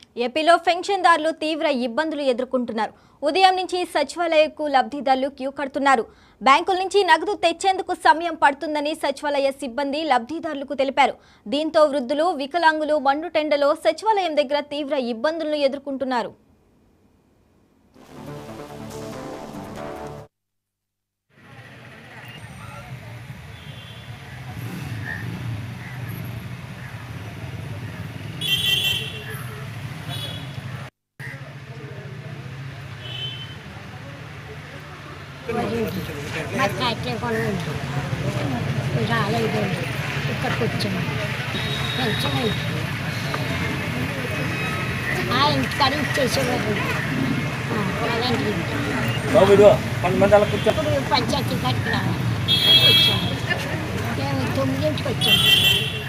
ఏపీలో పెన్షన్దారులు తీవ్ర ఇబ్బందులు ఎదుర్కొంటున్నారు. ఉదయం నుంచి సచివాలయకు లబ్ధిదారులు క్యూ కడుతున్నారు. బ్యాంకుల నుంచి నగదు తెచ్చేందుకు సమయం పడుతుందని సచివాలయ సిబ్బంది లబ్ధిదారులకు తెలిపారు. దీంతో వృద్ధులు, వికలాంగులు మండుటెండలో సచివాలయం దగ్గర తీవ్ర ఇబ్బందులను ఎదుర్కొంటున్నారు. రాలేదు ఇక్కడికి వచ్చాము పెన్షన్ ఇంటికాడ ఇచ్చేసేవారు ఇప్పుడు పంచాయతీ కట్టిన వచ్చాము మేము 9ంటికి వచ్చాము.